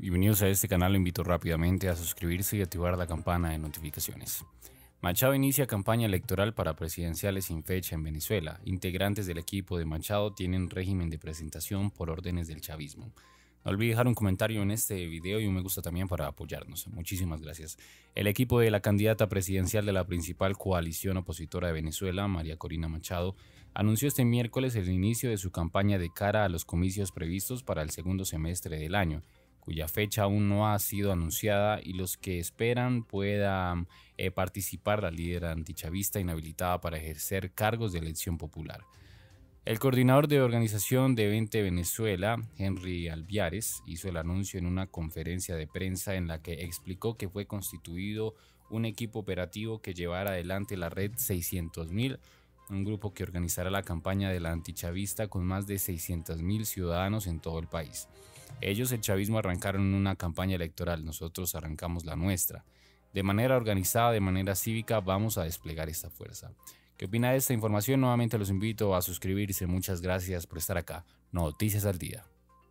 Bienvenidos a este canal, lo invito rápidamente a suscribirse y activar la campana de notificaciones. Machado inicia campaña electoral para presidenciales sin fecha en Venezuela. Integrantes del equipo de Machado tienen régimen de presentación por órdenes del chavismo. No olvide dejar un comentario en este video y un me gusta también para apoyarnos. Muchísimas gracias. El equipo de la candidata presidencial de la principal coalición opositora de Venezuela, María Corina Machado, anunció este miércoles el inicio de su campaña de cara a los comicios previstos para el segundo semestre del año, cuya fecha aún no ha sido anunciada, y los que esperan puedan participar la líder antichavista inhabilitada para ejercer cargos de elección popular. El coordinador de organización de Vente Venezuela, Henry Alviares, hizo el anuncio en una conferencia de prensa en la que explicó que fue constituido un equipo operativo que llevará adelante la red 600.000, un grupo que organizará la campaña de la antichavista con más de 600.000 ciudadanos en todo el país. Ellos, el chavismo, arrancaron una campaña electoral, nosotros arrancamos la nuestra. De manera organizada, de manera cívica, vamos a desplegar esta fuerza. ¿Qué opina de esta información? Nuevamente los invito a suscribirse. Muchas gracias por estar acá. Noticias al Día.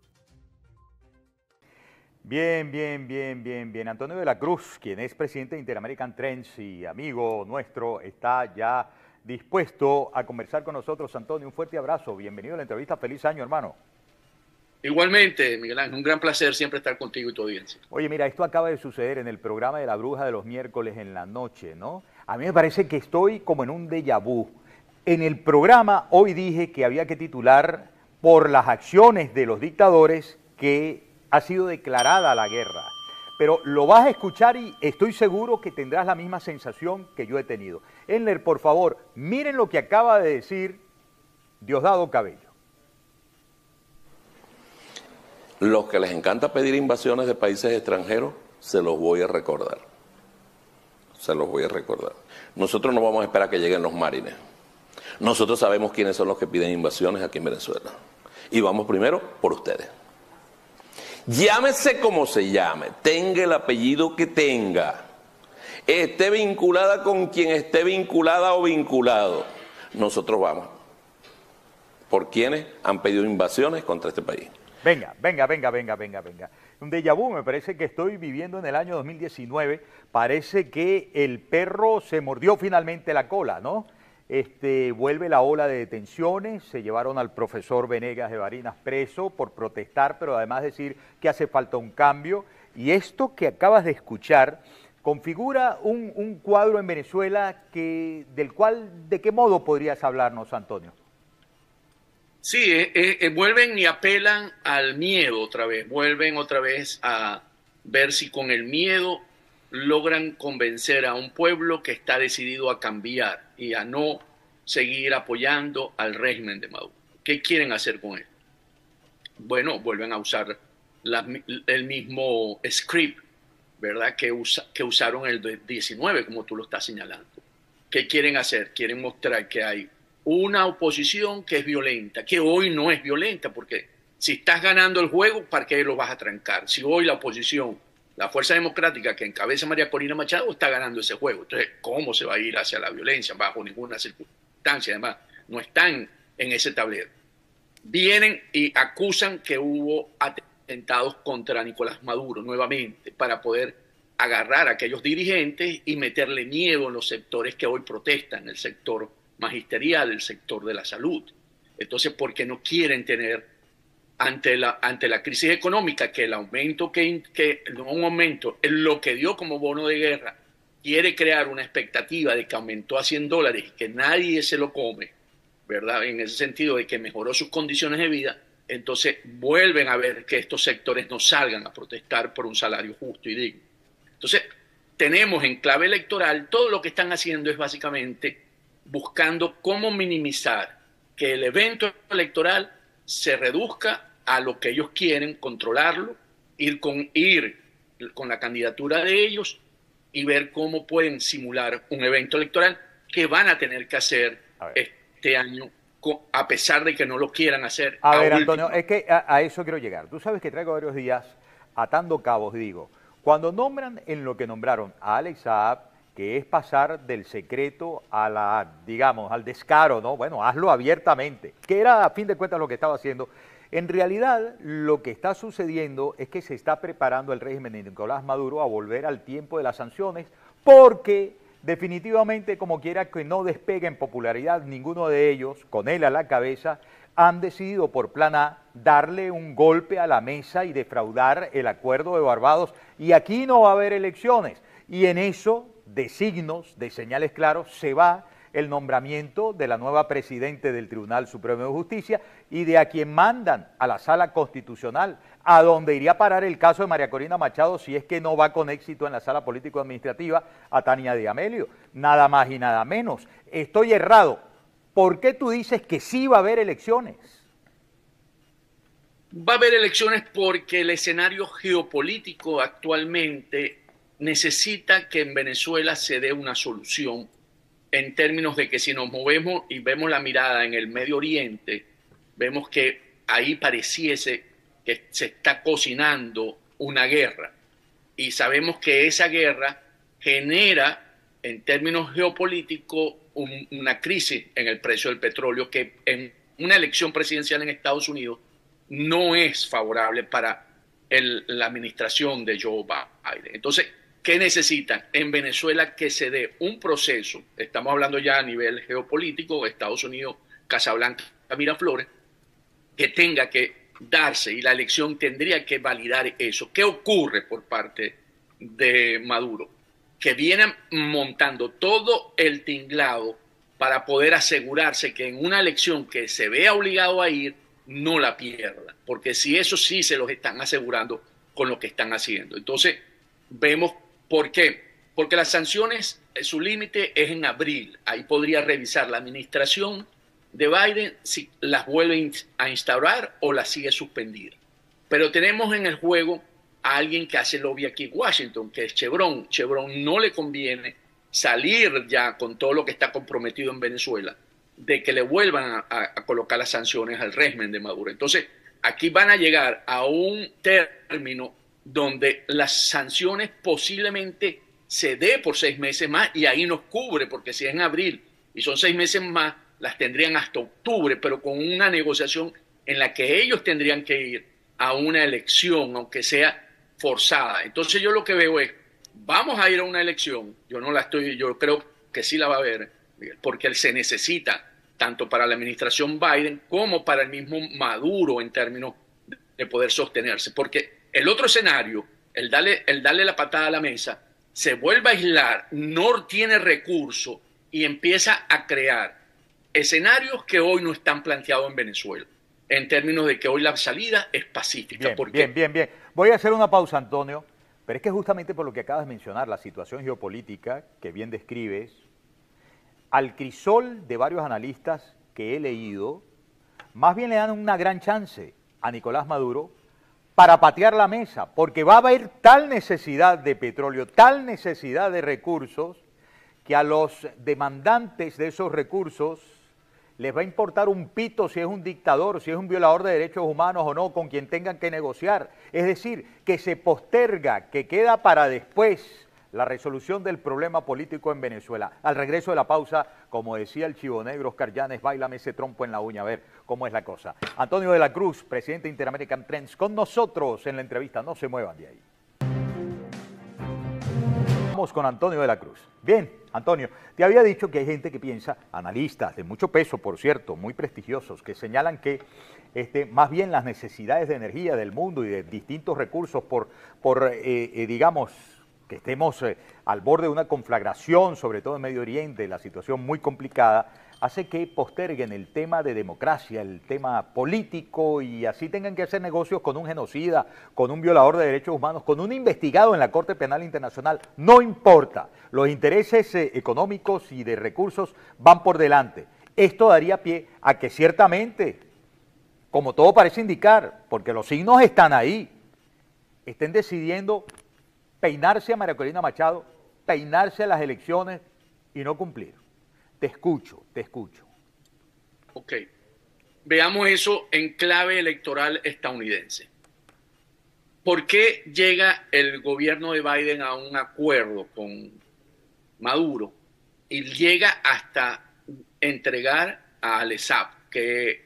Bien. Antonio de la Cruz, quien es presidente de Interamerican Trends y amigo nuestro, está ya dispuesto a conversar con nosotros. Antonio, un fuerte abrazo. Bienvenido a la entrevista. Feliz año, hermano. Igualmente, Miguel Ángel, un gran placer siempre estar contigo y tu audiencia. Oye, mira, esto acaba de suceder en el programa de La Bruja de los miércoles en la noche, ¿no? A mí me parece que estoy como en un déjà vu. En el programa hoy dije que había que titular por las acciones de los dictadores que ha sido declarada la guerra. Pero lo vas a escuchar y estoy seguro que tendrás la misma sensación que yo he tenido. Enler, por favor, miren lo que acaba de decir Diosdado Cabello. Los que les encanta pedir invasiones de países extranjeros, se los voy a recordar. Se los voy a recordar. Nosotros no vamos a esperar a que lleguen los marines. Nosotros sabemos quiénes son los que piden invasiones aquí en Venezuela. Y vamos primero por ustedes. Llámese como se llame, tenga el apellido que tenga, esté vinculada con quien esté vinculada o vinculado. Nosotros vamos por quienes han pedido invasiones contra este país. Venga. Un déjà vu, me parece que estoy viviendo en el año 2019. Parece que el perro se mordió finalmente la cola, ¿no? Vuelve la ola de detenciones, se llevaron al profesor Venegas de Barinas preso por protestar, pero además decir que hace falta un cambio. Y esto que acabas de escuchar configura un cuadro en Venezuela del cual, ¿de qué modo podrías hablarnos, Antonio? Sí, vuelven y apelan al miedo otra vez, vuelven otra vez a ver si con el miedo logran convencer a un pueblo que está decidido a cambiar y a no seguir apoyando al régimen de Maduro. ¿Qué quieren hacer con él? Bueno, vuelven a usar el mismo script, ¿verdad? Que usaron el 19, como tú lo estás señalando. ¿Qué quieren hacer? Quieren mostrar que hay una oposición que es violenta, que hoy no es violenta, porque si estás ganando el juego, ¿para qué lo vas a trancar? Si hoy la oposición, la Fuerza Democrática que encabeza María Corina Machado, está ganando ese juego, entonces, ¿cómo se va a ir hacia la violencia? Bajo ninguna circunstancia, además, no están en ese tablero. Vienen y acusan que hubo atentados contra Nicolás Maduro nuevamente para poder agarrar a aquellos dirigentes y meterle miedo en los sectores que hoy protestan, el sector magisterial, el sector de la salud. Entonces, porque no quieren tener ante la crisis económica, que el aumento un aumento, lo que dio como bono de guerra, quiere crear una expectativa de que aumentó a $100 y que nadie se lo come, ¿verdad? En ese sentido de que mejoró sus condiciones de vida, entonces vuelven a ver que estos sectores no salgan a protestar por un salario justo y digno. Entonces, tenemos en clave electoral, todo lo que están haciendo es básicamente buscando cómo minimizar que el evento electoral se reduzca a lo que ellos quieren, controlarlo, ir con la candidatura de ellos y ver cómo pueden simular un evento electoral que van a tener que hacer este año, a pesar de que no lo quieran hacer. A ver, Antonio, es que a eso quiero llegar. Tú sabes que traigo varios días atando cabos, digo, cuando nombran en lo que nombraron a Alex Saab, que es pasar del secreto digamos, al descaro, ¿no? Bueno, hazlo abiertamente, que era a fin de cuentas lo que estaba haciendo. En realidad, lo que está sucediendo es que se está preparando el régimen de Nicolás Maduro a volver al tiempo de las sanciones, porque definitivamente, como quiera que no despegue en popularidad ninguno de ellos, con él a la cabeza, han decidido por plan A darle un golpe a la mesa y defraudar el acuerdo de Barbados, y aquí no va a haber elecciones. Y en eso, de signos, de señales claros, se va el nombramiento de la nueva presidente del Tribunal Supremo de Justicia y de a quien mandan a la Sala Constitucional, a donde iría a parar el caso de María Corina Machado si es que no va con éxito en la Sala Político-Administrativa, a Tania de Amelio, nada más y nada menos. Estoy errado. ¿Por qué tú dices que sí va a haber elecciones? Va a haber elecciones porque el escenario geopolítico actualmente necesita que en Venezuela se dé una solución, en términos de que si nos movemos y vemos la mirada en el Medio Oriente, vemos que ahí pareciese que se está cocinando una guerra. Y sabemos que esa guerra genera, en términos geopolíticos, una crisis en el precio del petróleo que en una elección presidencial en Estados Unidos no es favorable para la administración de Joe Biden. Entonces, ¿qué necesitan? En Venezuela que se dé un proceso, estamos hablando ya a nivel geopolítico, Estados Unidos, Casablanca, Miraflores, que tenga que darse y la elección tendría que validar eso. ¿Qué ocurre por parte de Maduro? Que vienen montando todo el tinglado para poder asegurarse que en una elección que se vea obligado a ir, no la pierda. Porque si eso sí se los están asegurando con lo que están haciendo. Entonces, vemos por qué. Porque las sanciones, su límite es en abril. Ahí podría revisar la administración de Biden si las vuelve a instaurar o las sigue suspendida. Pero tenemos en el juego a alguien que hace lobby aquí en Washington, que es Chevron. Chevron no le conviene salir ya con todo lo que está comprometido en Venezuela, de que le vuelvan a colocar las sanciones al régimen de Maduro. Entonces, aquí van a llegar a un término donde las sanciones posiblemente se dé por 6 meses más y ahí nos cubre, porque si es en abril y son 6 meses más, las tendrían hasta octubre, pero con una negociación en la que ellos tendrían que ir a una elección, aunque sea forzada. Entonces yo lo que veo es, vamos a ir a una elección, yo creo que sí la va a haber, porque se necesita tanto para la administración Biden como para el mismo Maduro en términos de poder sostenerse, porque el otro escenario, el darle la patada a la mesa, se vuelve a aislar, no tiene recursos y empieza a crear escenarios que hoy no están planteados en Venezuela, en términos de que hoy la salida es pacífica. Bien. Voy a hacer una pausa, Antonio, pero es que justamente por lo que acabas de mencionar, la situación geopolítica que bien describes, al crisol de varios analistas que he leído, más bien le dan una gran chance a Nicolás Maduro para patear la mesa, porque va a haber tal necesidad de petróleo, tal necesidad de recursos, que a los demandantes de esos recursos les va a importar un pito si es un dictador, si es un violador de derechos humanos o no, con quien tengan que negociar. Es decir, que se posterga, que queda para después la resolución del problema político en Venezuela. Al regreso de la pausa, como decía el chivo negro Oscar Llanes, báilame ese trompo en la uña, a ver cómo es la cosa. Antonio de la Cruz, presidente de Interamerican Trends, con nosotros en la entrevista. No se muevan de ahí. Vamos con Antonio de la Cruz. Bien, Antonio, te había dicho que hay gente que piensa, analistas de mucho peso, por cierto, muy prestigiosos, que señalan que más bien las necesidades de energía del mundo y de distintos recursos digamos, que estemos al borde de una conflagración, sobre todo en Medio Oriente, la situación muy complicada, hace que posterguen el tema de democracia, el tema político, y así tengan que hacer negocios con un genocida, con un violador de derechos humanos, con un investigado en la Corte Penal Internacional. No importa, los intereses económicos y de recursos van por delante. Esto daría pie a que ciertamente, como todo parece indicar, porque los signos están ahí, estén decidiendo peinarse a María Corina Machado, peinarse a las elecciones y no cumplir. Te escucho. Ok. Veamos eso en clave electoral estadounidense. ¿Por qué llega el gobierno de Biden a un acuerdo con Maduro y llega hasta entregar a Al-Assad, que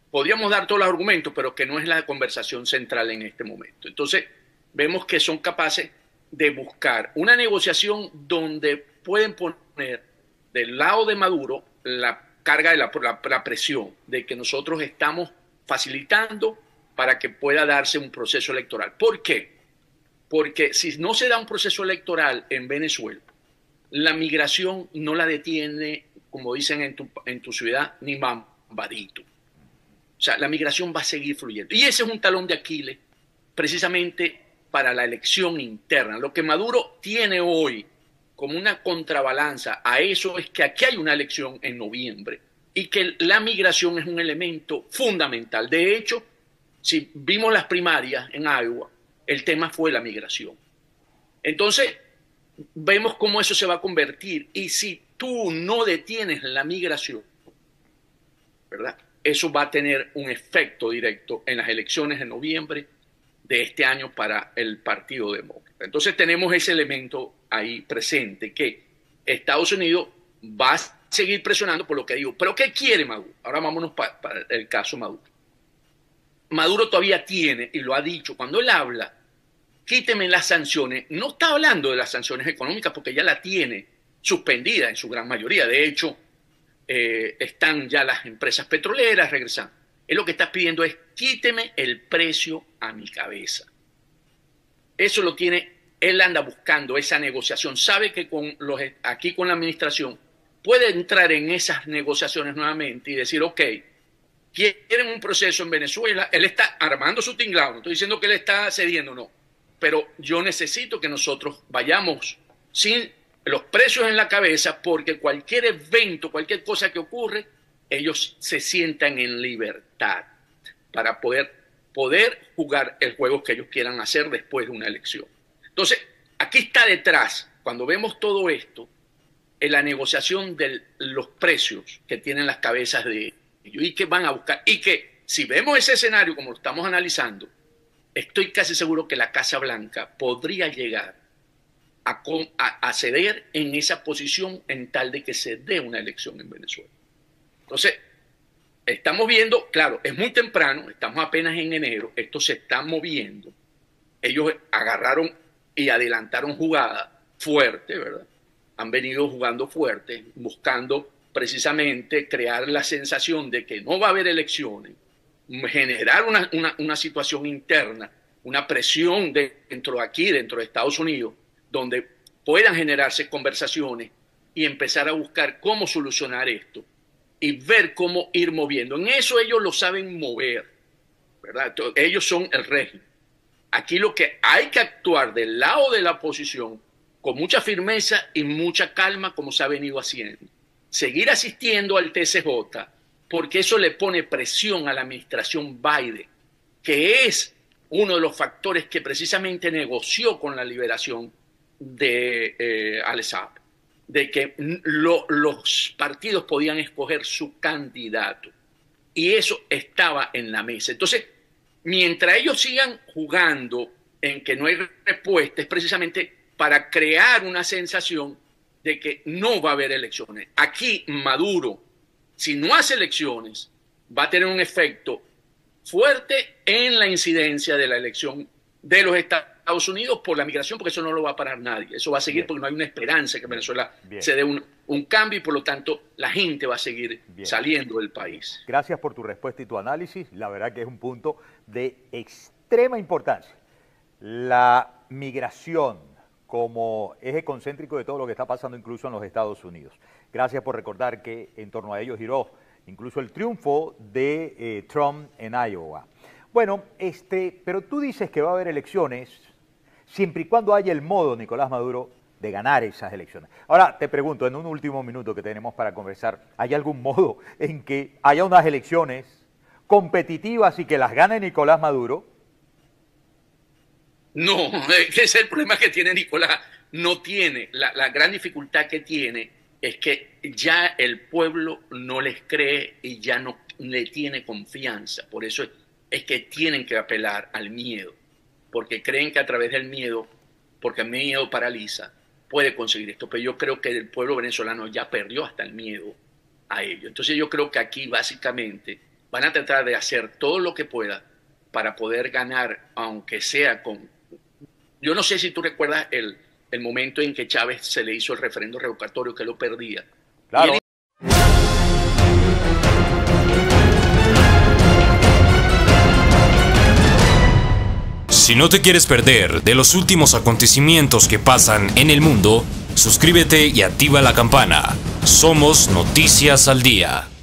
podríamos dar todos los argumentos, pero que no es la conversación central en este momento. Entonces, vemos que son capaces de buscar una negociación donde pueden poner del lado de Maduro la carga de la presión de que nosotros estamos facilitando para que pueda darse un proceso electoral. ¿Por qué? Porque si no se da un proceso electoral en Venezuela, la migración no la detiene, como dicen en tu ciudad, ni mambadito. O sea, la migración va a seguir fluyendo. Y ese es un talón de Aquiles precisamente para la elección interna. Lo que Maduro tiene hoy como una contrabalanza a eso es que aquí hay una elección en noviembre y que la migración es un elemento fundamental. De hecho, si vimos las primarias en Iowa, el tema fue la migración. Entonces, vemos cómo eso se va a convertir. Y si tú no detienes la migración, ¿verdad?, eso va a tener un efecto directo en las elecciones de noviembre de este año para el Partido Demócrata. Entonces tenemos ese elemento ahí presente, que Estados Unidos va a seguir presionando por lo que digo. ¿Pero qué quiere Maduro? Ahora vámonos para el caso Maduro. Maduro todavía tiene, y lo ha dicho, cuando él habla, quíteme las sanciones, no está hablando de las sanciones económicas porque ya la tiene suspendida en su gran mayoría. De hecho, están ya las empresas petroleras regresando. Él lo que está pidiendo es quíteme el precio a mi cabeza. Eso lo tiene, él anda buscando esa negociación. Sabe que aquí con la administración puede entrar en esas negociaciones nuevamente y decir, ok, quieren un proceso en Venezuela. Él está armando su tinglado. No estoy diciendo que él está cediendo, no. Pero yo necesito que nosotros vayamos sin los precios en la cabeza, porque cualquier evento, cualquier cosa que ocurre, ellos se sientan en libertad para poder jugar el juego que ellos quieran hacer después de una elección. Entonces, aquí está detrás, cuando vemos todo esto, en la negociación de los precios que tienen las cabezas de ellos y que van a buscar. Y que si vemos ese escenario como lo estamos analizando, estoy casi seguro que la Casa Blanca podría llegar a ceder en esa posición en tal de que se dé una elección en Venezuela. Entonces, estamos viendo, claro, es muy temprano, estamos apenas en enero, esto se está moviendo. Ellos agarraron y adelantaron jugada fuerte, ¿verdad? Han venido jugando fuerte, buscando precisamente crear la sensación de que no va a haber elecciones, generar una situación interna, una presión dentro de Estados Unidos, donde puedan generarse conversaciones y empezar a buscar cómo solucionar esto y ver cómo ir moviendo. En eso ellos lo saben mover, ¿verdad? Ellos son el régimen. Aquí lo que hay que actuar del lado de la oposición con mucha firmeza y mucha calma, como se ha venido haciendo. Seguir asistiendo al TCJ, porque eso le pone presión a la administración Biden, que es uno de los factores que precisamente negoció con la liberación de Al-Assad, de que los partidos podían escoger su candidato. Y eso estaba en la mesa. Entonces, mientras ellos sigan jugando en que no hay respuesta, es precisamente para crear una sensación de que no va a haber elecciones. Aquí Maduro, si no hace elecciones, va a tener un efecto fuerte en la incidencia de la elección de los Estados Unidos por la migración, porque eso no lo va a parar nadie. Eso va a seguir porque no hay una esperanza que Venezuela se dé un cambio y por lo tanto la gente va a seguir saliendo del país. Gracias por tu respuesta y tu análisis. La verdad que es un punto de extrema importancia. La migración como eje concéntrico de todo lo que está pasando incluso en los Estados Unidos. Gracias por recordar que en torno a ello giró incluso el triunfo de Trump en Iowa. Bueno, pero tú dices que va a haber elecciones siempre y cuando haya el modo, Nicolás Maduro, de ganar esas elecciones. Ahora, te pregunto, en un último minuto que tenemos para conversar, ¿hay algún modo en que haya unas elecciones competitivas y que las gane Nicolás Maduro? No, ese es el problema que tiene Nicolás. No tiene, la gran dificultad que tiene es que ya el pueblo no les cree y ya no le tiene confianza. Por eso es que tienen que apelar al miedo, porque creen que a través del miedo, porque el miedo paraliza, puede conseguir esto. Pero yo creo que el pueblo venezolano ya perdió hasta el miedo a ello. Entonces yo creo que aquí básicamente van a tratar de hacer todo lo que pueda para poder ganar, aunque sea con... Yo no sé si tú recuerdas el momento en que Chávez se le hizo el referendo revocatorio, que lo perdía. Claro. Si no te quieres perder de los últimos acontecimientos que pasan en el mundo, suscríbete y activa la campana. Somos Noticias al Día.